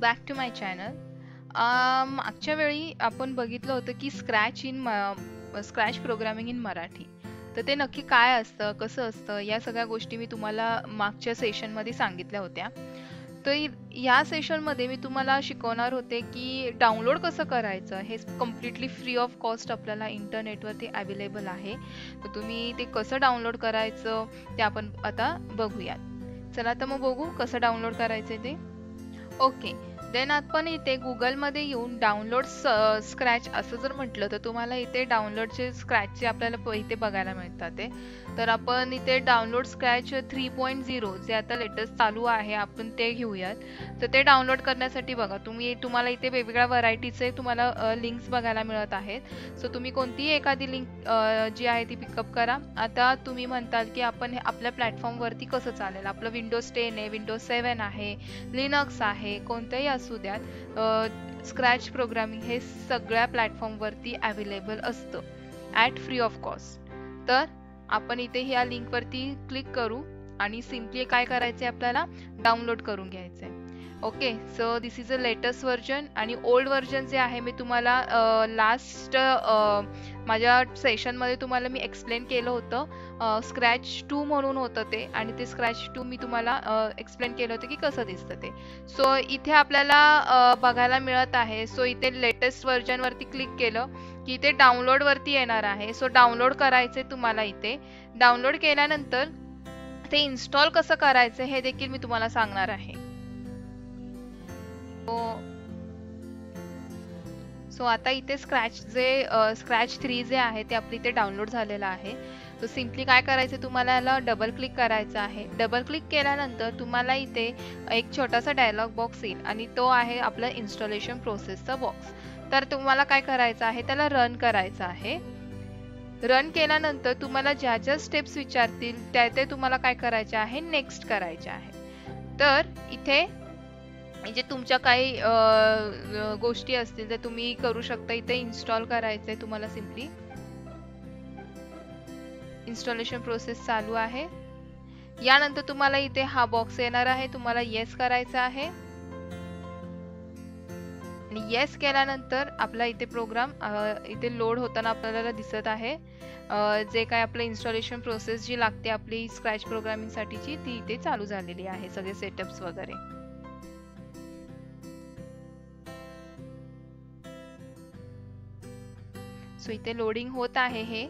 Back to my channel. मागच्या वेळी आपण बघितलं होतं की स्क्रॅच प्रोग्रामिंग इन मराठी. तर ते नक्की काय असतं, कसं असतं, या सगळ्या गोष्टी मी तुम्हाला मागच्या सेशनमध्ये सांगितल्या होत्या. तर या सेशनमध्ये मी तुम्हाला शिकवणार होते की डाउनलोड कसं करायचं. हे कम्प्लिटली फ्री ऑफ कॉस्ट आपल्याला इंटरनेटवरती अवेलेबल आहे. तर तुम्ही ते कसं डाउनलोड करायचं ते आपण आता बघूयात. चला तर मग बघू कसं डाउनलोड करायचं ते. ओके, देन आपण इथे गुगलमध्ये येऊन डाउनलोड स्क्रॅच असं जर म्हटलं तर तुम्हाला इथे डाउनलोडचे स्क्रॅचचे आपल्याला इथे बघायला मिळतात ते. तर आपण इथे डाउनलोड स्क्रॅच 3.0 जे आता लेटेस्ट चालू आहे आपण ते घेऊयात. तर ते डाउनलोड करण्यासाठी बघा तुम्हाला इथे वेगवेगळ्या व्हरायटीचे तुम्हाला लिंक्स बघायला मिळत आहेत. सो तुम्ही कोणतीही एखादी लिंक जी आहे ती पिकअप करा. आता तुम्ही म्हणताल की आपण हे आपल्या प्लॅटफॉर्मवरती कसं चालेल. आपलं विंडोज 10 आहे, विंडोज 7 आहे, लिनक्स आहे, कोणतंही असू द्यात. स्क्रॅच प्रोग्रामिंग हे सगळ्या प्लॅटफॉर्मवरती अवेलेबल असतं ॲट फ्री ऑफ कॉस्ट. तर आपण इथे ह्या लिंकवरती क्लिक करू आणि सिम्पली काय करायचं आहे, आपल्याला डाउनलोड करून घ्यायचं आहे. Okay, so this is a latest version आणि ओल्ड व्हर्जन जे आहे मी तुम्हाला लास्ट माझ्या सेशनमध्ये तुम्हाला मी एक्सप्लेन केलं होतं. स्क्रॅच 2 म्हणून होतं ते आणि ते स्क्रॅच 2 मी तुम्हाला एक्सप्लेन केलं होतं की कसं दिसतं ते. सो इथे आपल्याला बघायला मिळत आहे. सो इथे लेटेस्ट व्हर्जनवरती क्लिक केलं की इथे डाउनलोडवरती येणार आहे. सो डाउनलोड करायचे तुम्हाला इथे. डाउनलोड केल्यानंतर ते इन्स्टॉल कसं करायचं हे देखील मी तुम्हाला सांगणार आहे. सो आता इथे स्क्रॅच 3 जे आहे ते आपलं इथे डाउनलोड झालेलं आहे. तो सिम्पली काय करायचं, तुम्हाला याला डबल क्लिक करायचं आहे. डबल क्लिक केल्यानंतर तुम्हाला इथे एक छोटासा डायलॉग बॉक्स येईल आणि तो आहे आपला इन्स्टॉलेशन प्रोसेसचा बॉक्स. तर तुम्हाला काय करायचं आहे, त्याला रन करायचं आहे. रन केल्यानंतर तुम्हाला ज्या ज्या स्टेप्स विचारतील त्या तुम्हाला काय करायचे आहे, नेक्स्ट करायचे आहे. तर इथे म्हणजे तुमच्या काही गोष्टी असतील तर तुम्ही करू शकता. इथे इन्स्टॉल करायचंय तुम्हाला. सिम्पली इन्स्टॉलेशन प्रोसेस चालू आहे. यानंतर तुम्हाला इथे हा बॉक्स येणार आहे, तुम्हाला येस करायचं आहे आणि येस केल्यानंतर आपला इथे प्रोग्राम इथे लोड होताना आपल्याला दिसत आहे. जे काय आपलं इन्स्टॉलेशन प्रोसेस जी लागते आपली स्क्रॅच प्रोग्रामिंग साठीची ती इथे चालू झालेली आहे, सगळे सेटअप्स वगैरे. सो इथे लोडिंग होत आहे हे.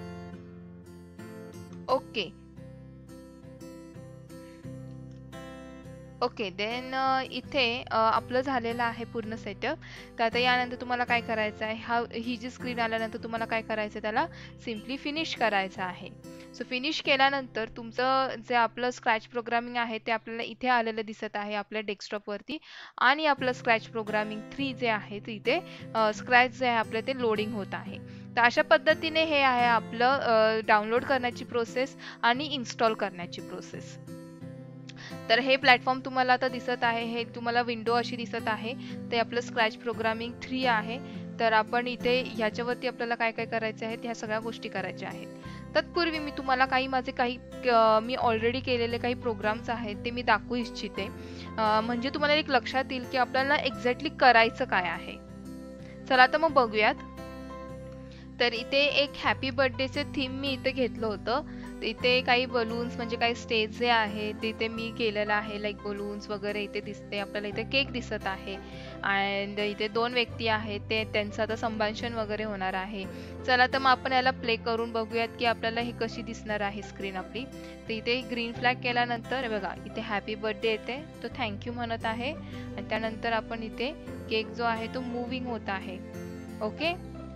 ओके, देन इथे आपलं झालेलं आहे पूर्ण सेटअप. तर आता यानंतर तुम्हाला काय करायचं आहे, ही जी स्क्रीन आल्यानंतर तुम्हाला काय करायचं, त्याला सिम्पली फिनिश करायचं आहे. सो फिनिश केल्यानंतर तुमचं जे आपलं स्क्रॅच प्रोग्रामिंग आहे ते आपल्याला इथे आलेलं दिसत आहे आपल्या डेस्कटॉपवरती. आणि आपलं स्क्रॅच प्रोग्रामिंग 3 जे आहे ते इथे स्क्रॅच जे आहे आपलं ते लोडिंग होत आहे. तर अशा पद्धतीने हे आहे आपलं डाउनलोड करण्याची प्रोसेस आणि इन्स्टॉल करण्याची प्रोसेस. तर हे प्लॅटफॉर्म तुम्हाला आता दिसत आहे, हे तुम्हाला विंडो अशी दिसत आहे. ते आपलं स्क्रॅच प्रोग्रामिंग 3 आहे. तर आपण इथे ह्याच्यावरती आपल्याला काय काय करायचे आहे, ह्या सगळ्या गोष्टी करायच्या आहेत. तत्पूर्वी मी तुम्हाला मी ऑलरेडी केलेले काही प्रोग्राम्स आहेत ते मी दाखवू इच्छिते. म्हणजे तुम्हाला एक लक्षात येईल की आपल्याला एक्झॅक्टली करायचं काय आहे. चला तर मग बघूयात. तर इथे एक हॅपी बर्थडेचे थीम मी इथे घेतलं होतं. इथे काही बलून्स म्हणजे काही स्टेज जे आहे तिथे मी केलेलं आहे, लाईक बलून्स वगैरे इथे दिसते आपल्याला. इथे केक दिसत आहे अँड इथे 2 व्यक्ती आहेत, त्यांचं आता संभाषण वगैरे होणार आहे. चला तर मग आपण याला प्ले करून बघूयात की आपल्याला हे कशी दिसणार आहे स्क्रीन आपली. तर इथे ग्रीन फ्लॅग केल्यानंतर बघा इथे हॅपी बर्थडे येते, तो थँक्यू म्हणत आहे आणि त्यानंतर आपण इथे केक जो आहे तो मूव्हिंग होत आहे. ओके,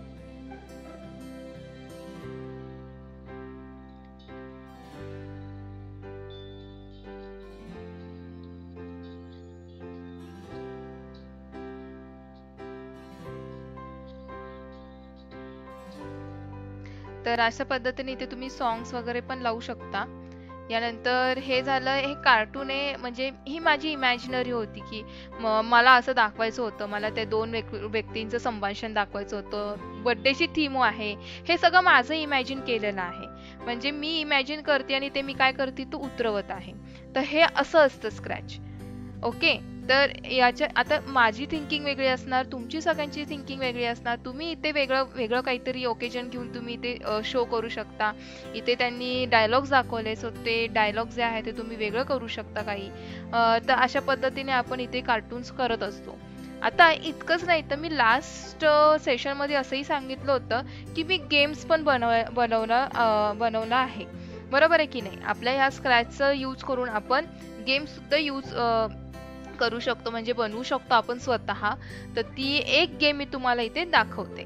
तर अशा पद्धतीने इथे तुम्ही सॉंग्स वगैरे पण लावू शकता. यानंतर हे झालं, हे कार्टून आहे म्हणजे ही माझी इमॅजिनरी होती की मला असं दाखवायचं होतं, मला त्या 2 व्यक्तींचं संभाषण दाखवायचं होतं. बर्थडेची थीम आहे, हे सगळं माझं इमॅजिन केलेलं आहे. म्हणजे मी इमॅजिन करते आणि ते मी काय करते तो उतरवत आहे. तर हे असं असतं स्क्रॅच. ओके, तर याच्या आता माझी थिंकिंग वेगळी असणार, तुमची सगळ्यांची थिंकिंग वेगळी असणार. तुम्ही इथे वेगळं वेगळं काहीतरी ओकेजन घेऊन तुम्ही इथे शो करू शकता. इथे त्यांनी डायलॉग्स दाखवले, सो ते डायलॉग्स जे आहे ते तुम्ही वेगळं करू शकता काही. तर अशा पद्धतीने आपण इथे कार्टून्स करत असतो. आता इतकंच नाही तर मी लास्ट सेशनमध्ये असंही सांगितलं होतं की मी गेम्स पण बनवला आहे. बरोबर आहे की नाही? आपल्या ह्या स्क्रॅचचा यूज करून आपण गेम्स सुद्धा करू शकतो, म्हणजे बनवू शकतो आपण स्वतः. तर ती एक गेम मी तुम्हाला इथे दाखवते.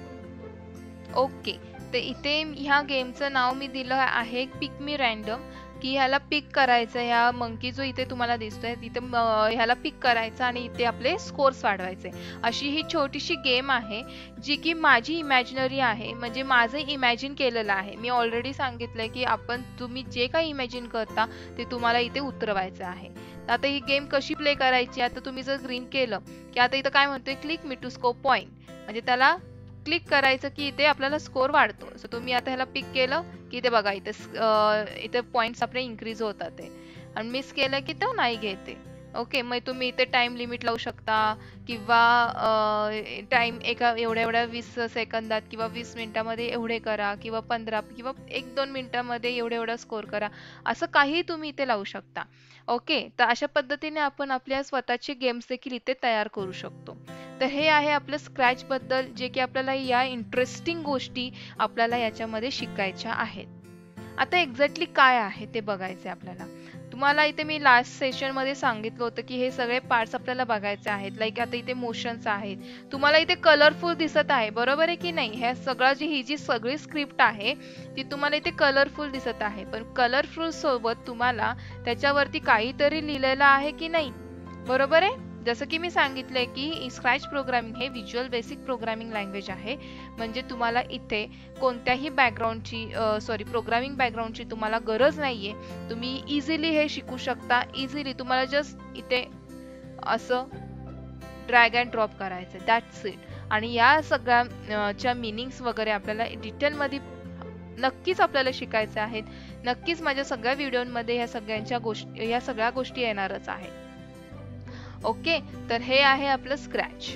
ओके, तर इथे ह्या गेमचं नाव मी दिलं आहे पिक मी रॅन्डम, की ह्याला पिक करायचं. ह्या मंकी जो इथे तुम्हाला दिसतोय तिथे ह्याला पिक करायचं आणि इथे आपले स्कोर्स वाढवायचे. अशी ही छोटीशी गेम आहे जी की माझी इमॅजिनरी आहे, म्हणजे माझं इमॅजिन केलेलं आहे. मी ऑलरेडी सांगितलंय की तुम्ही जे काही इमॅजिन करता ते तुम्हाला इथे उतरवायचं आहे. तर आता ही गेम कशी प्ले करायची, आता तुम्ही जर ग्रीन केलं की आता इथं काय म्हणतोय, click me to score point, म्हणजे त्याला क्लिक करायचं की इथे आपल्याला स्कोर वाढतो. सो तुम्ही आता ह्याला पिक केलं की इथे बघा इथे पॉइंट्स आपले इन्क्रीज होतात आहे. आणि मिस केलं की तो नाही घेते. ओके, मग तुम्ही इथे टाइम लिमिट लावू शकता किंवा टाइम एका एवढ्या एवढ्या 20 सेकंदात किंवा 20 मिनिटामध्ये एवढे करा किंवा 15 किंवा 1-2 मिनिटामध्ये एवढे एवढा स्कोर करा, असं काही तुम्ही इथे लावू शकता. ओके, तर अशा पद्धतीने आपण आपल्या स्वतःचे गेम्स देखील इथे तयार करू शकतो. तर हे आहे आपलं स्क्रॅच बद्दल, जे की आपल्याला या इंटरेस्टिंग गोष्टी आपल्याला याच्यामध्ये शिकायच्या आहेत. आता एक्झॅक्टली काय आहे ते बघायचे आपल्याला. तुम्हाला इथे मी लास्ट सेशन मध्ये सांगितलं होतं की हे सगळे पार्ट्स आपल्याला बघायचे आहेत. लाईक आता इथे मोशन्स आहेत, तुम्हाला इथे कलरफुल दिसत आहे, बरोबर आहे की नाही? ह्या सगळं ही जी सगळी स्क्रिप्ट आहे ती तुम्हाला इथे कलरफुल दिसत आहे, पण कलरफुल सोबत तुम्हाला त्याच्यावरती काहीतरी लिहिलेलं आहे की नाही, बरोबर आहे? जसं की मी सांगितलंय की स्क्रॅच प्रोग्रामिंग हे व्हिज्युअल बेसिक प्रोग्रामिंग लँग्वेज आहे. म्हणजे तुम्हाला इथे कोणत्याही प्रोग्रामिंग बॅकग्राऊंडची तुम्हाला गरज नाहीये. तुम्ही इझिली हे शिकू शकता. इझिली तुम्हाला जस्ट इथे असं ड्रॅग अँड ड्रॉप करायचं, दॅट्स इट. आणि या सगळ्या मिनिंग्स वगैरे आपल्याला डिटेलमध्ये नक्कीच आपल्याला शिकायचे आहेत. नक्कीच माझ्या सगळ्या व्हिडिओमध्ये ह्या सगळ्या गोष्टी येणारच आहेत. ओके, तर हे आहे आपलं स्क्रॅच.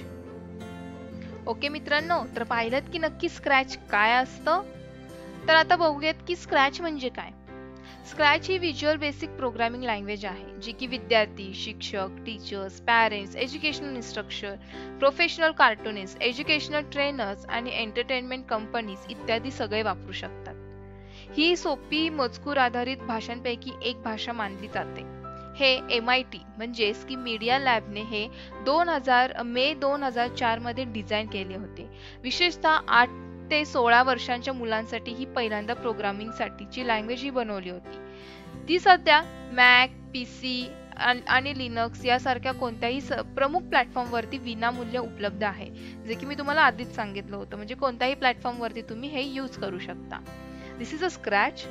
ओके मित्रांनो, तर पाहिलं की नक्की स्क्रॅच काय असतं. तर आता बघूयात की स्क्रॅच म्हणजे काय. स्क्रॅच ही व्हिज्युअल बेसिक प्रोग्रामिंग लँग्वेज आहे जी की विद्यार्थी, शिक्षक, teachers, parents, educational instructor, professional cartoonist, educational trainers आणि एंटरटेनमेंट कंपनीज इत्यादी सगळे वापरू शकतात. ही सोपी मजकूर आधारित भाषांपैकी एक भाषा मानली जाते. हे MIT म्हणजेच की मीडिया लॅबने हे मे 2004 मध्ये डिझाईन केले होते. विशेषतः 8 ते 16 वर्षांच्या मुलांसाठी ही पहिल्यांदा प्रोग्रामिंग साठीची लँग्वेज ही बनवली होती. ती सध्या मॅक, PC आणि लिनक्स यासारख्या कोणत्याही प्रमुख प्लॅटफॉर्मवरती विनामूल्य उपलब्ध आहे. जे की मी तुम्हाला आधीच सांगितलं होतं, म्हणजे कोणत्याही प्लॅटफॉर्मवरती तुम्ही हे यूज करू शकता. This is a Scratch.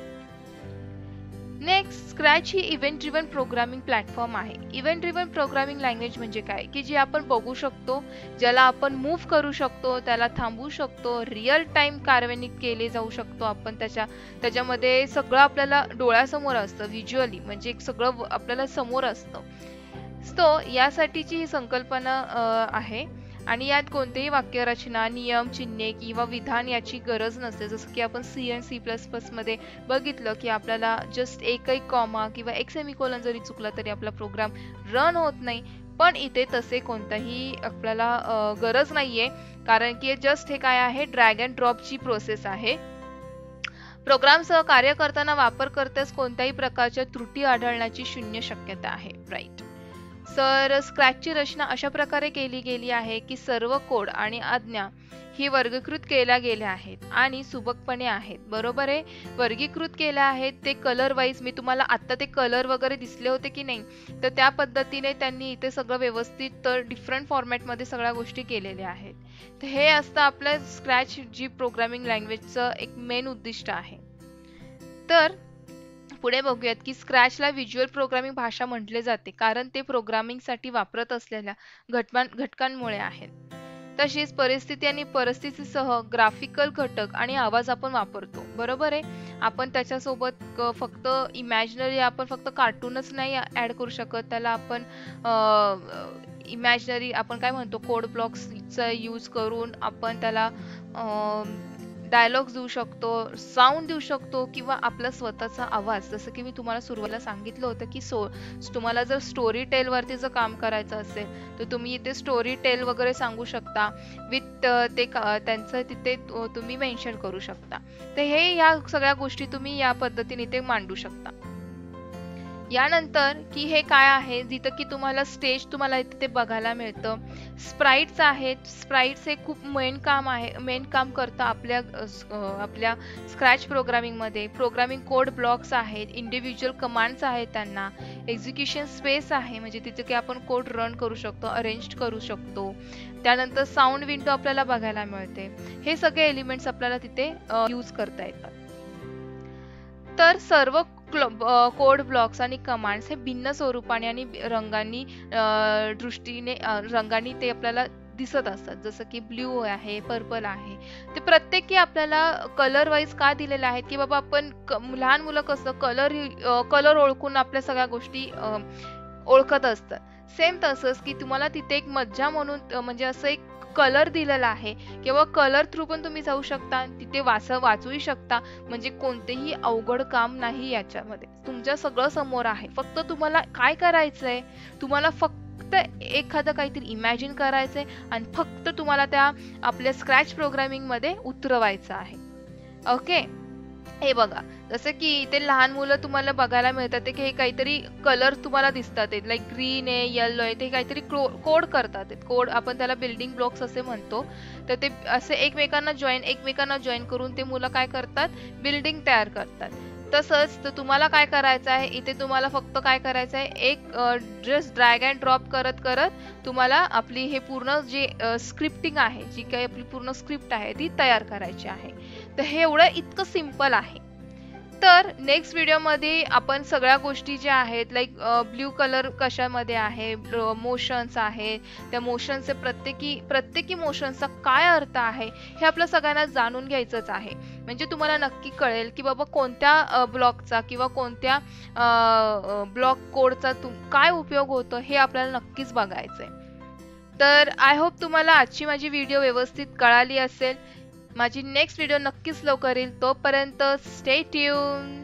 Next, Scratch ही इव्हेंट ड्रिव्हन प्रोग्रामिंग प्लॅटफॉर्म आहे. इव्हेंट ड्रिव्हन प्रोग्रामिंग लँग्वेज म्हणजे काय, की जे आपण बघू शकतो, ज्याला आपण मूव्ह करू शकतो, त्याला थांबवू शकतो, रिअल टाइम कार्यान्वित केले जाऊ शकतो. आपण त्याच्यामध्ये सगळं आपल्याला डोळ्यासमोर असतं, व्हिज्युअली म्हणजे सगळं आपल्याला समोर असतं. सो यासाठीची ही संकल्पना आहे. आणि यात कोणतेही वाक्यरचना, नियम, चिन्हे किंवा विधान याची गरज नसते. जसं की आपण C आणि C++ मध्ये बघितलं की आपल्याला जस्ट एकही कॉमा किंवा एक सेमिकोलन जरी चुकला तरी आपला प्रोग्राम रन होत नाही. पण इथे तसे कोणताही आपल्याला गरज नाहीये, कारण की जस्ट हे काय आहे, ड्रॅग अँड ड्रॉपची प्रोसेस आहे. प्रोग्रामसह कार्य करताना वापरकर्त्यास कोणत्याही प्रकारच्या त्रुटी आढळण्याची 0 शक्यता आहे. राईट. तर स्क्रॅचची रचना अशा प्रकारे केली गेली आहे की सर्व कोड आणि आज्ञा ही वर्गीकृत केल्या गेल्या आहेत आणि सुबकपणे आहेत, बरोबर आहे? वर्गीकृत केल्या आहेत ते कलर वाईज. मी तुम्हाला आत्ता ते कलर वगैरे दिसले होते की नाही, तर त्या पद्धतीने त्यांनी इथे सगळं व्यवस्थित डिफरंट फॉर्मॅटमध्ये सगळ्या गोष्टी केलेल्या आहेत. तर हे असतं आपल्या स्क्रॅच जी प्रोग्रामिंग लँग्वेजचं एक मेन उद्दिष्ट आहे. तर पुढे बघूयात की स्क्रॅचला व्हिज्युअल प्रोग्रामिंग भाषा म्हटले जाते कारण ते प्रोग्रामिंगसाठी वापरत असलेल्या घटकांमुळे आहेत. तशीच परिस्थिती आणि परिस्थितीसह ग्राफिकल घटक आणि आवाज आपण वापरतो, बरोबर आहे. आपण त्याच्यासोबत फक्त इमॅजिनरी, आपण फक्त कार्टूनच नाही ऍड करू शकत, त्याला आपण इमॅजिनरी आपण काय म्हणतो कोड ब्लॉक्सचा यूज करून आपण त्याला डायलॉग्स देऊ शकतो, साऊंड देऊ शकतो, किंवा आपला स्वतःचा आवाज. जसं की मी तुम्हाला सुरुवातीला सांगितलं होतं की तुम्हाला जर स्टोरी टेल वरती जर काम करायचं असेल तर तुम्ही इथे स्टोरी टेल वगैरे सांगू शकता विथ त्यांचं तिथे तुम्ही मेन्शन करू शकता. तर हे या सगळ्या गोष्टी तुम्ही या पद्धतीने इथे मांडू शकता. यानंतर की हे काय आहे, जिथं की तुम्हाला स्टेज तुम्हाला इथे बघायला मिळतं. स्प्राइट्स आहेत. स्प्राइट्स हे खूप मेन काम करतं आपल्या स्क्रॅच प्रोग्रामिंग मध्ये. प्रोग्रामिंग कोड ब्लॉक्स आहेत, इंडिव्हिज्युअल कमांड्स आहेत, त्यांना एक्झिक्युशन स्पेस आहे, म्हणजे तिथे की आपण कोड रन करू शकतो, अरेंज करू शकतो. त्यानंतर साऊंड विंडो आपल्याला बघायला मिळते. हे सगळे एलिमेंट्स आपल्याला तिथे यूज करता येतात. तर सर्व कोड ब्लॉक्स आणि कमांड्स हे भिन्न स्वरूपाने आणि रंगांनी ते आपल्याला दिसत असतात. जसं की ब्ल्यू आहे, पर्पल आहे. ते प्रत्येकी आपल्याला कलर वाईज का दिलेले आहेत की बाबा आपण लहान मुलं कसं कलर ओळखून आपल्या सगळ्या गोष्टी ओळखत असतात. सेम तसंच की तुम्हाला तिथे एक मज्जा म्हणून म्हणजे असं एक कलर दिलेला आहे किंवा कलर थ्रू पण तुम्ही जाऊ शकता, तिथे वाचूही शकता. म्हणजे कोणतेही अवघड काम नाही याच्यामध्ये, तुमच्या सगळं समोर आहे. फक्त तुम्हाला काय करायचंय, तुम्हाला फक्त एखादं काहीतरी इमॅजिन करायचंय आणि फक्त तुम्हाला त्या आपल्या स्क्रॅच प्रोग्रामिंग मध्ये उतरवायचं आहे. ओके. हे बघा, जसं की इथे लहान मुलं तुम्हाला बघायला मिळतात ते की हे काहीतरी कलर तुम्हाला दिसतात, लाईक ग्रीन आहे, येलो आहे, ते काहीतरी कोड करतात. कोड आपण त्याला बिल्डिंग ब्लॉक्स असे म्हणतो. तर ते असे एकमेकांना जॉईन करून ते मुलं काय करतात, बिल्डिंग तयार करतात. तसंच तर तुम्हाला काय करायचं आहे, इथे तुम्हाला फक्त काय करायचं आहे, एक जस्ट ड्रॅग अँड ड्रॉप करत करत तुम्हाला आपली हे पूर्ण जे स्क्रिप्टिंग आहे, जी काही आपली पूर्ण स्क्रिप्ट आहे ती तयार करायची आहे. तर हे एवढं इतकं सिम्पल आहे. तर नेक्स्ट व्हिडिओमध्ये आपण सगळ्या गोष्टी ज्या आहेत, लाईक ब्ल्यू कलर कशामध्ये आहे, मोशन्स आहेत, त्या मोशनचे प्रत्येकी मोशनचा काय अर्थ आहे हे आपल्या सगळ्यांना जाणून घ्यायचंच आहे. म्हणजे तुम्हाला नक्की कळेल की बाबा कोणत्या ब्लॉकचा किंवा कोणत्या ब्लॉक कोडचा काय उपयोग होतो हे आपल्याला नक्कीच बघायचंय. तर आय होप तुम्हाला आजची माझी व्हिडिओ व्यवस्थित कळाली असेल. माझी नेक्स्ट व्हिडिओ नक्कीच लवकर येईल. तोपर्यंत स्टे ट्यून.